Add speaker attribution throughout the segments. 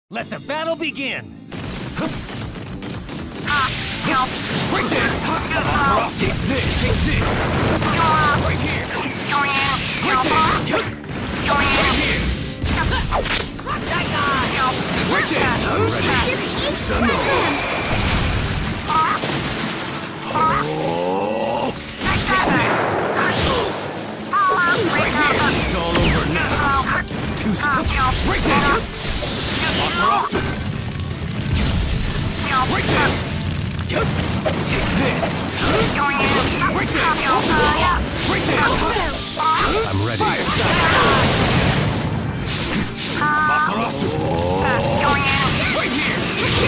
Speaker 1: Let the battle begin!
Speaker 2: Right there! Take this! Take this! Right here! Right there! Right here! Right there! I'm ready! Son of Oh! Take this! Right here! It's all over now! Too slow! Right there! Awesome! Right there! Take this! Right there! Right there! I'm ready! Fire style! Matarasu! Right here!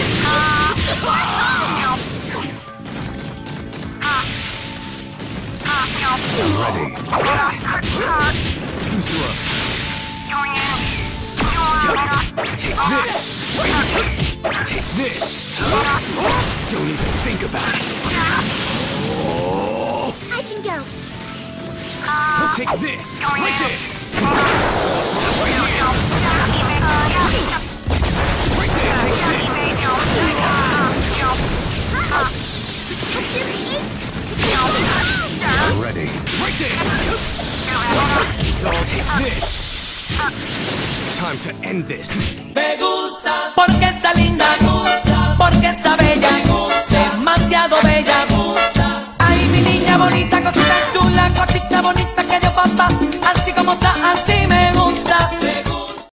Speaker 2: I'm ready! Too slow! Take this! Take this! Don't even think about it! Oh.
Speaker 3: I can go.
Speaker 2: Take this! Right there! Right here! Right there! Take this! I'm ready! Right there! It's all take this! Time to end this!
Speaker 4: Me gusta.